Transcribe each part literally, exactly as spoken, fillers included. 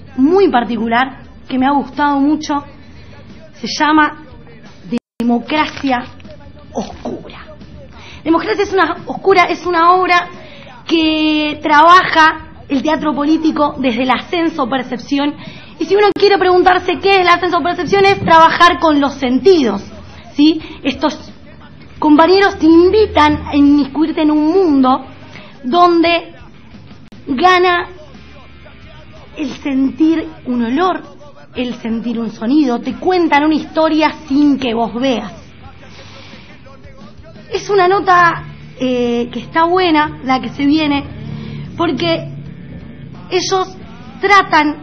muy particular que me ha gustado mucho. Se llama Democracia Oscura. Democracia es una, Oscura es una obra que trabaja el teatro político desde el ascenso-percepción. Y si uno quiere preguntarse qué es el ascenso-percepción, es trabajar con los sentidos, ¿sí? Estos compañeros te invitan a inmiscuirte en un mundo donde gana el sentir un olor, el sentir un sonido, te cuentan una historia sin que vos veas. Es una nota eh, que está buena, la que se viene, porque ellos tratan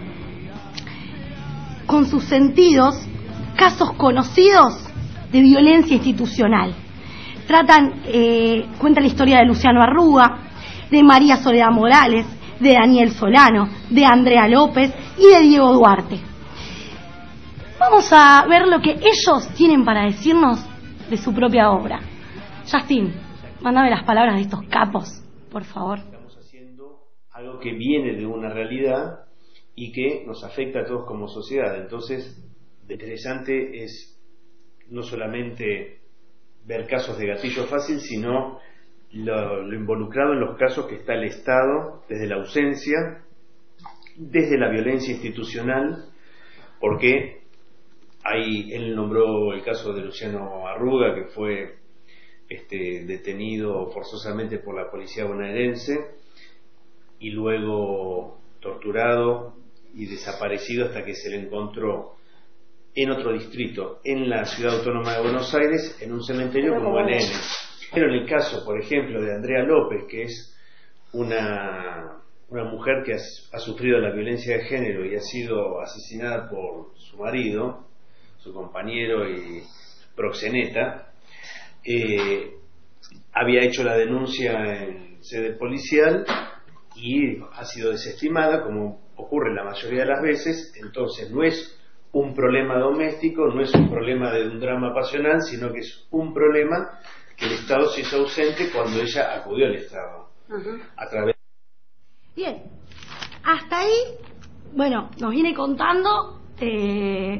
con sus sentidos casos conocidos de violencia institucional. Tratan, eh, cuenta la historia de Luciano Arruga, de María Soledad Morales, de Daniel Solano, de Andrea López y de Diego Duarte. Vamos a ver lo que ellos tienen para decirnos de su propia obra. Justin, mándame las palabras de estos capos, por favor. Estamos haciendo algo que viene de una realidad y que nos afecta a todos como sociedad. Entonces, lo interesante es no solamente ver casos de gatillo fácil, sino lo, lo involucrado en los casos que está el Estado, desde la ausencia, desde la violencia institucional, porque ahí él nombró el caso de Luciano Arruga, que fue este, detenido forzosamente por la policía bonaerense y luego torturado y desaparecido hasta que se le encontró en otro distrito, en la ciudad autónoma de Buenos Aires, en un cementerio con U N N. Pero en el caso, por ejemplo, de Andrea López, que es una, una mujer que ha, ha sufrido la violencia de género y ha sido asesinada por su marido, su compañero y proxeneta, eh, había hecho la denuncia en sede policial y ha sido desestimada, como ocurre la mayoría de las veces. Entonces no es un problema doméstico, no es un problema de un drama pasional, sino que es un problema que el Estado se hizo ausente cuando ella acudió al Estado. Uh-huh. A través. Bien, hasta ahí, bueno, nos viene contando eh,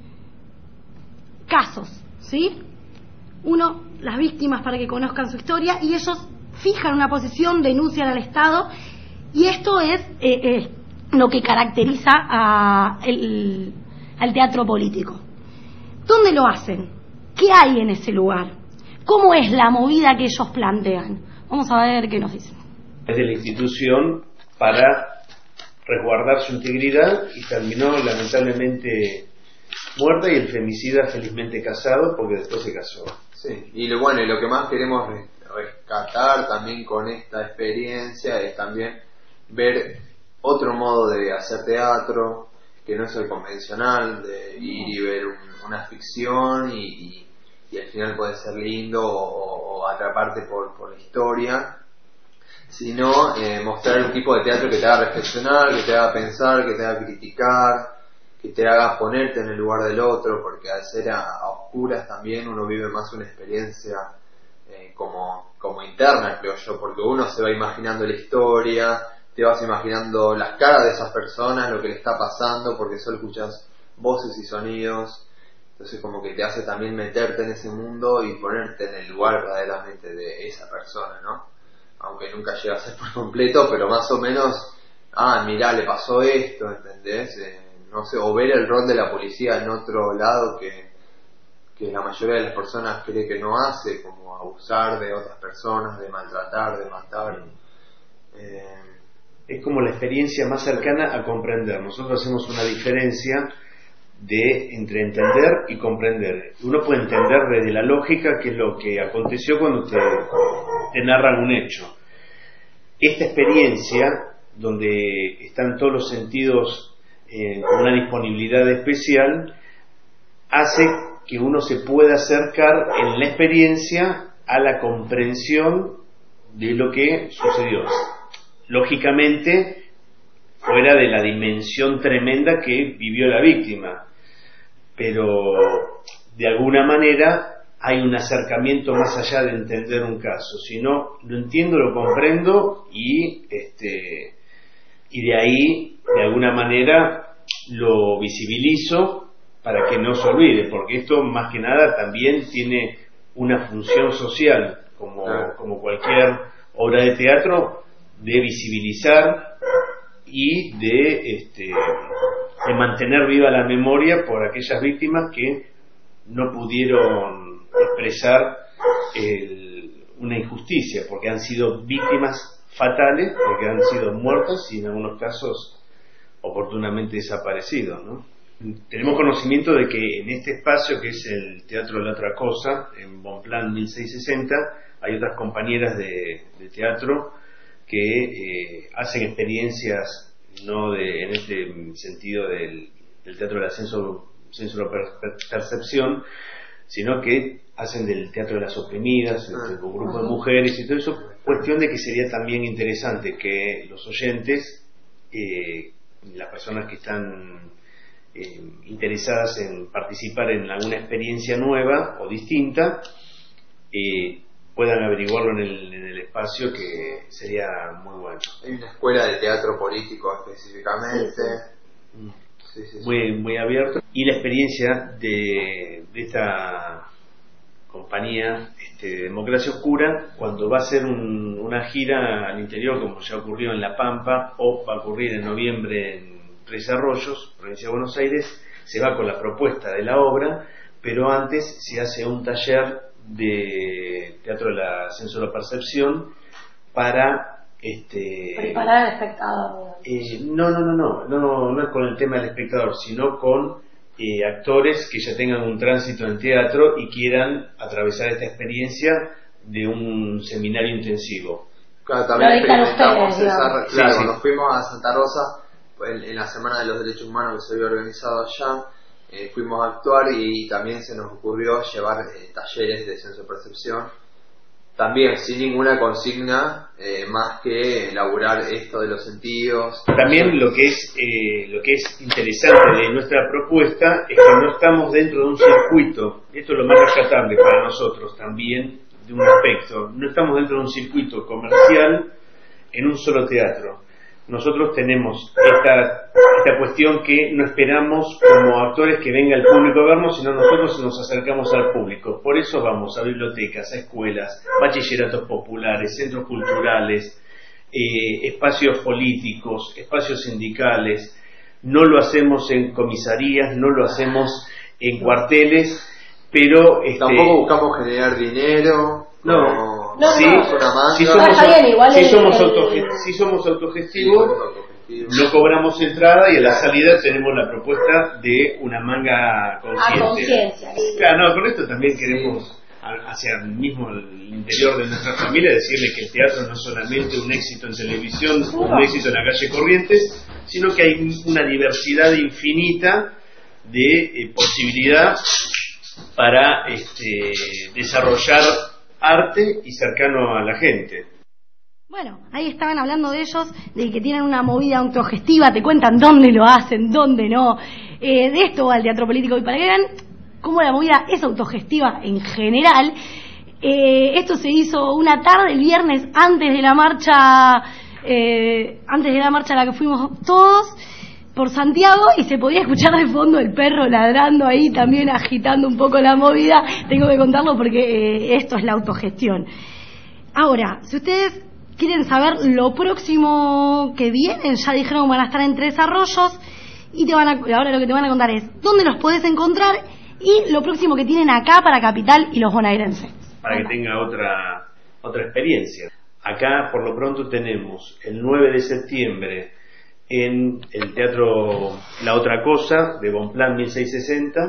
casos, ¿sí? Uno, las víctimas para que conozcan su historia, y ellos fijan una posición, denuncian al Estado, y esto es eh, eh, lo que caracteriza a el, al teatro político. ¿Dónde lo hacen? ¿Qué hay en ese lugar? ¿Cómo es la movida que ellos plantean? Vamos a ver qué nos dicen. Desde la institución para resguardar su integridad, y terminó lamentablemente muerta, y el femicida felizmente casado, porque después se casó. Sí, y lo bueno, y lo que más queremos rescatar también con esta experiencia es también ver otro modo de hacer teatro, que no es el convencional, de ir y ver un, una ficción y, y, y al final puede ser lindo o, o atraparte por, por la historia, sino eh, mostrar un tipo de teatro que te haga reflexionar, que te haga pensar, que te haga criticar, que te haga ponerte en el lugar del otro, porque al ser a, a oscuras también uno vive más una experiencia eh, como, como interna, creo yo, porque uno se va imaginando la historia, te vas imaginando las caras de esas personas, lo que le está pasando, porque solo escuchas voces y sonidos. Entonces como que te hace también meterte en ese mundo y ponerte en el lugar verdaderamente de esa persona, ¿no? Aunque nunca llega a ser por completo, pero más o menos, ah, mirá, le pasó esto, ¿entendés? Eh, no sé, o ver el rol de la policía en otro lado que, que la mayoría de las personas cree que no hace, como abusar de otras personas, de maltratar, de matar. Eh, es como la experiencia más cercana a comprender. Nosotros hacemos una diferencia de entre entender y comprender. Uno puede entender desde la lógica qué es lo que aconteció cuando te, te narran un hecho. Esta experiencia, donde están todos los sentidos eh, con una disponibilidad especial, hace que uno se pueda acercar en la experiencia a la comprensión de lo que sucedió. Lógicamente, fuera de la dimensión tremenda que vivió la víctima, pero de alguna manera hay un acercamiento más allá de entender un caso. Si no lo entiendo, lo comprendo, y este y de ahí de alguna manera lo visibilizo para que no se olvide, porque esto más que nada también tiene una función social, como, como cualquier obra de teatro, de visibilizar y de, este, de mantener viva la memoria por aquellas víctimas que no pudieron expresar el, una injusticia, porque han sido víctimas fatales, porque han sido muertas y en algunos casos oportunamente desaparecidos, ¿no? Tenemos conocimiento de que en este espacio, que es el Teatro de la Otra Cosa, en Bonpland mil seiscientos sesenta, hay otras compañeras de, de teatro que eh, hacen experiencias, no de, en este sentido del, del teatro de la censuro-percepción, sino que hacen del teatro de las oprimidas, este, con grupos de mujeres y todo eso. Cuestión de que sería también interesante que los oyentes, eh, las personas que están eh, interesadas en participar en alguna experiencia nueva o distinta, eh, puedan averiguarlo en el, en el espacio, que sería muy bueno. Hay una escuela de teatro político específicamente. Sí, sí, sí, muy, muy abierto. Y la experiencia de, de esta compañía, este, Democracia Oscura, cuando va a hacer un, una gira al interior, como ya ocurrió en La Pampa, o va a ocurrir en noviembre en Tres Arroyos, provincia de Buenos Aires, se va con la propuesta de la obra, pero antes se hace un taller de teatro de la censuro-percepción para este preparar al espectador. Eh, no, no, no, no, no, no es con el tema del espectador, sino con eh, actores que ya tengan un tránsito en teatro y quieran atravesar esta experiencia de un seminario intensivo. Claro, también experimentamos ustedes, esa, claro, sí, sí. Cuando fuimos a Santa Rosa, en, en la Semana de los Derechos Humanos que se había organizado allá, eh, fuimos a actuar y también se nos ocurrió llevar eh, talleres de censuro-percepción, también sin ninguna consigna eh, más que elaborar esto de los sentidos. También lo que es eh, lo que es interesante de nuestra propuesta es que no estamos dentro de un circuito. Esto es lo más rescatable para nosotros también, de un aspecto. No estamos dentro de un circuito comercial en un solo teatro. Nosotros tenemos esta, esta cuestión que no esperamos como actores que venga el público a vernos, sino nosotros nos acercamos al público. Por eso vamos a bibliotecas, a escuelas, bachilleratos populares, centros culturales, eh, espacios políticos, espacios sindicales. No lo hacemos en comisarías, no lo hacemos en cuarteles, pero... Este, tampoco buscamos generar dinero. No. No, sí, no. Si somos, bien, igual si el, somos, el, autoge el... si somos autogestivos, sí, no cobramos entrada y a la salida tenemos la propuesta de una manga consciente. A conciencia. Claro, no, con esto también queremos, hacia el mismo el interior de nuestra familia, decirle que el teatro no es solamente un éxito en televisión o un éxito en la calle Corrientes, sino que hay una diversidad infinita de eh, posibilidad para este, desarrollar arte y cercano a la gente. Bueno, ahí estaban hablando de ellos, de que tienen una movida autogestiva, te cuentan dónde lo hacen, dónde no. Eh, de esto va el teatro político, y para que vean cómo la movida es autogestiva en general, eh, esto se hizo una tarde el viernes antes de la marcha, eh, antes de la marcha a la que fuimos todos por Santiago, y se podía escuchar de fondo el perro ladrando ahí, también agitando un poco la movida. Tengo que contarlo porque eh, esto es la autogestión. Ahora, si ustedes quieren saber lo próximo que viene, ya dijeron que van a estar en Tres Arroyos, y te van a, ahora lo que te van a contar es dónde los podés encontrar y lo próximo que tienen acá para Capital y los bonaerenses. Para que tenga otra, otra experiencia. Acá, por lo pronto, tenemos el nueve de septiembre en el Teatro La Otra Cosa de Bonpland mil seiscientos sesenta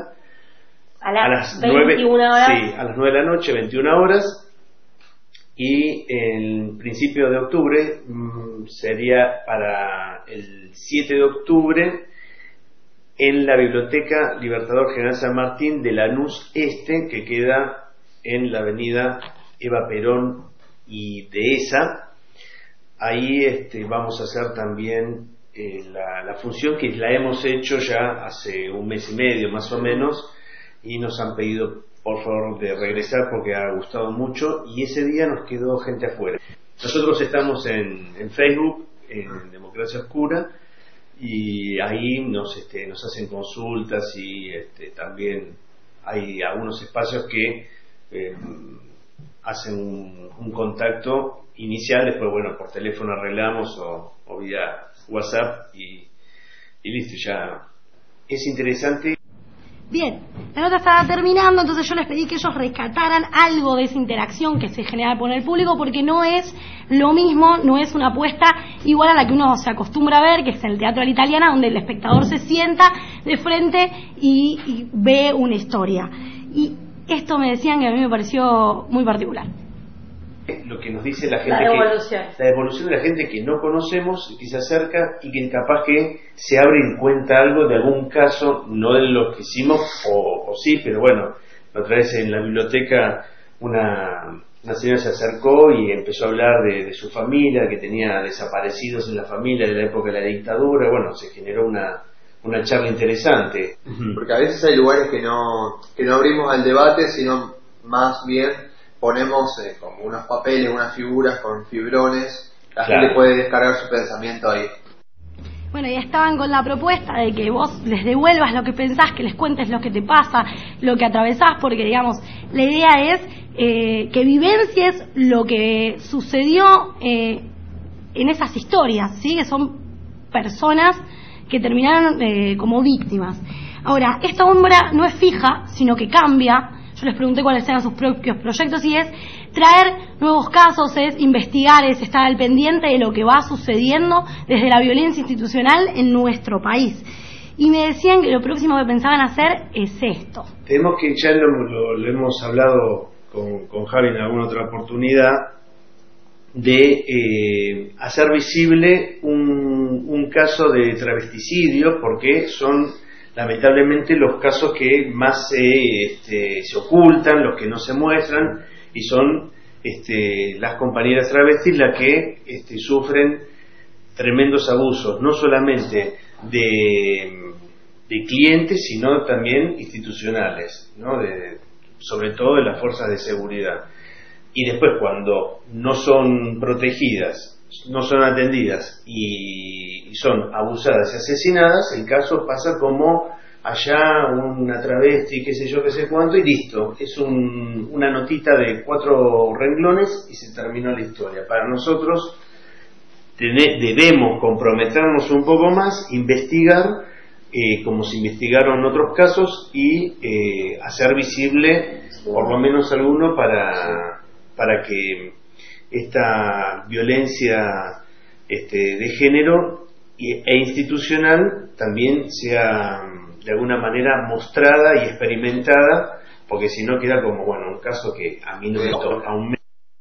a, la a las veintiuna nueve, horas. sí, a las nueve de la noche, veintiuna horas. Y el principio de octubre mmm, sería para el siete de octubre en la Biblioteca Libertador General San Martín de Lanús Este, que queda en la avenida Eva Perón y Dehesa. Ahí este, vamos a hacer también eh, la, la función que la hemos hecho ya hace un mes y medio más o menos, y nos han pedido por favor de regresar porque ha gustado mucho, y ese día nos quedó gente afuera. Nosotros estamos en, en Facebook, en Democracia Oscura, y ahí nos, este, nos hacen consultas y este, también hay algunos espacios que eh, hacen un, un contacto inicial, después bueno, por teléfono arreglamos o, o vía WhatsApp y, y listo, ya es interesante. Bien, la nota estaba terminando, entonces yo les pedí que ellos rescataran algo de esa interacción que se genera con el público, porque no es lo mismo, no es una apuesta igual a la que uno se acostumbra a ver, que es el teatro a la italiana, donde el espectador se sienta de frente y, y ve una historia. Y esto me decían que a mí me pareció muy particular. Lo que nos dice la gente, la evolución. Que, la evolución de la gente que no conocemos, que se acerca y que capaz que se abre y cuenta algo de algún caso, no de lo que hicimos, o, o sí, pero bueno, otra vez en la biblioteca una, una señora se acercó y empezó a hablar de, de su familia, que tenía desaparecidos en la familia de la época de la dictadura. Bueno, se generó una, una charla interesante. Porque a veces hay lugares que no, que no abrimos al debate, sino más bien ponemos eh, como unos papeles, unas figuras con fibrones, la claro. gente puede descargar su pensamiento ahí. Bueno, ya estaban con la propuesta de que vos les devuelvas lo que pensás, que les cuentes lo que te pasa, lo que atravesás, porque digamos, la idea es eh, que vivencies lo que sucedió eh, en esas historias, ¿sí? Que son personas que terminaron eh, como víctimas. Ahora, esta obra no es fija, sino que cambia. Yo les pregunté cuáles eran sus propios proyectos y es traer nuevos casos, es investigar, es estar al pendiente de lo que va sucediendo desde la violencia institucional en nuestro país. Y me decían que lo próximo que pensaban hacer es esto. Tenemos que, ya lo, lo, lo hemos hablado con, con Javi en alguna otra oportunidad, de eh, hacer visible un, un caso de travesticidio, porque son lamentablemente los casos que más se, este, se ocultan, los que no se muestran, y son este, las compañeras travestis las que este, sufren tremendos abusos, no solamente de, de clientes, sino también institucionales, ¿no? de, sobre todo de las fuerzas de seguridad. Y después, cuando no son protegidas, no son atendidas y, y son abusadas y asesinadas, el caso pasa como allá una travesti, qué sé yo, qué sé cuánto, y listo. Es un, una notita de cuatro renglones y se terminó la historia. Para nosotros debemos comprometernos un poco más, investigar, eh, como se investigaron otros casos, y eh, hacer visible por lo menos alguno para, para que esta violencia este, de género e institucional también sea de alguna manera mostrada y experimentada, porque si no queda como, bueno, un caso que a mí no me toca. Un...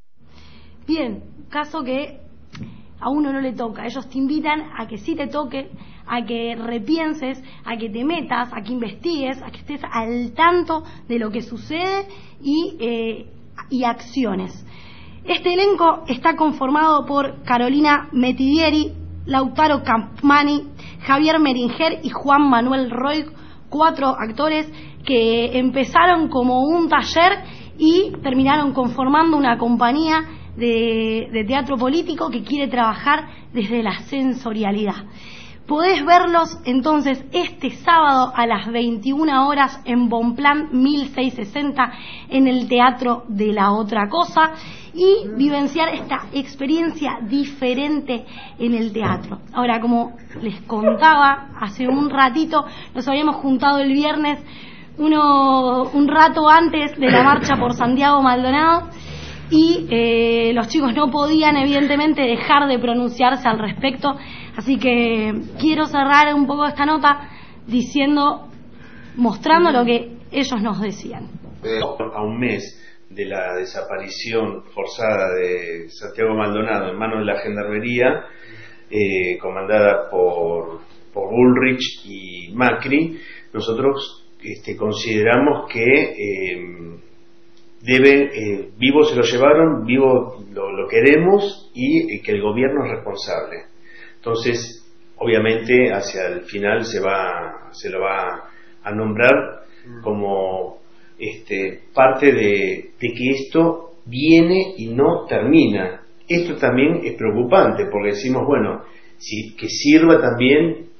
Bien, caso que a uno no le toca. Ellos te invitan a que sí te toque, a que repienses, a que te metas, a que investigues, a que estés al tanto de lo que sucede y, eh, y acciones. Este elenco está conformado por Carolina Metidieri, Lautaro Campmani, Javier Meringer y Juan Manuel Roy, cuatro actores que empezaron como un taller y terminaron conformando una compañía de, de teatro político que quiere trabajar desde la sensorialidad. Podés verlos entonces este sábado a las veintiuna horas en Bonplan mil seiscientos sesenta en el Teatro de la Otra Cosa y vivenciar esta experiencia diferente en el teatro. Ahora, como les contaba hace un ratito, nos habíamos juntado el viernes uno, un rato antes de la marcha por Santiago Maldonado y eh, los chicos no podían evidentemente dejar de pronunciarse al respecto, así que quiero cerrar un poco esta nota diciendo, mostrando lo que ellos nos decían. A un mes de la desaparición forzada de Santiago Maldonado en manos de la Gendarmería, eh, comandada por, por Bullrich y Macri, nosotros este, consideramos que eh, debe, eh, vivo se lo llevaron, vivo lo, lo queremos y eh, que el gobierno es responsable. Entonces, obviamente, hacia el final se va, se lo va a nombrar como este, parte de, de que esto viene y no termina. Esto también es preocupante porque decimos, bueno, si, que sirva también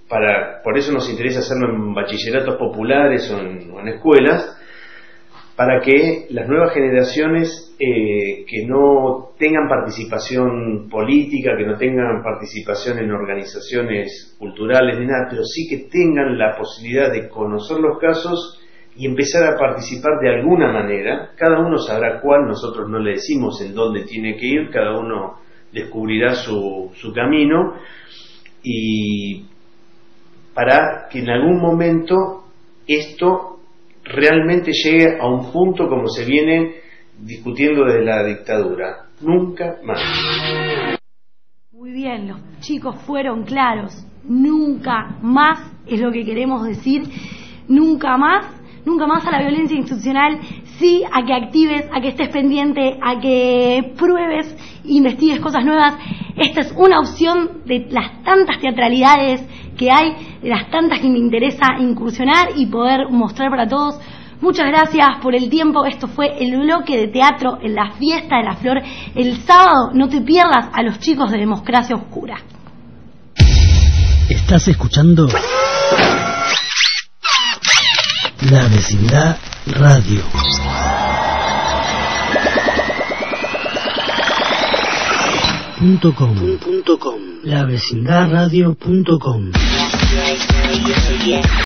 para, por eso nos interesa hacerlo en bachilleratos populares o en, o en escuelas, para que las nuevas generaciones eh, que no tengan participación política, que no tengan participación en organizaciones culturales ni nada, pero sí que tengan la posibilidad de conocer los casos y empezar a participar de alguna manera. Cada uno sabrá cuál, nosotros no le decimos en dónde tiene que ir, cada uno descubrirá su, su camino, y para que en algún momento esto realmente llegue a un punto como se viene discutiendo desde la dictadura. Nunca más. Muy bien, los chicos fueron claros. Nunca más es lo que queremos decir. Nunca más, nunca más a la violencia institucional. Sí a que actives, a que estés pendiente, a que pruebes, investigues cosas nuevas. Esta es una opción de las tantas teatralidades que hay, de las tantas que me interesa incursionar y poder mostrar para todos. Muchas gracias por el tiempo. Esto fue el bloque de teatro en la Fiesta de la Flor. El sábado no te pierdas a los chicos de Democracia Oscura. Estás escuchando La Vecindad Radio. Punto com. Punto com. La vecindad radio punto com.